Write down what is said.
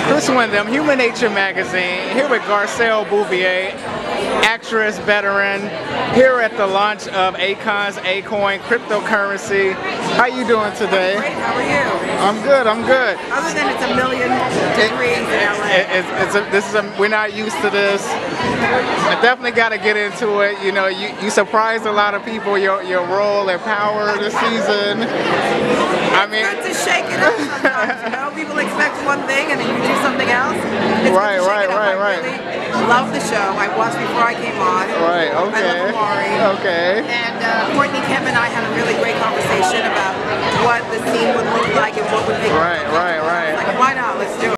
Chris Wyndham, Human Nature Magazine, here with Garcelle Beauvais, actress, veteran, here at the launch of Akon's Acoin cryptocurrency. How you doing today? Great, how are you? I'm good, I'm good. Other than it's 1,000,000 degrees in LA. We're not used to this. I definitely got to get into it. You know, you surprised a lot of people, your role and power this season. I mean, it's good to shake it up sometimes, you know? People expect one thing and then you do something else. It's right. I really love the show. I watched before I came on. Right, okay. I love Maury. Okay. And Courtney, Kim, and I had a really great conversation about what the scene would look like and what would make it. Right. Like, why not? Let's do it.